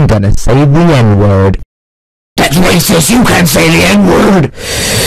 I'm gonna say the N-word. That's racist, you can't say the N-word!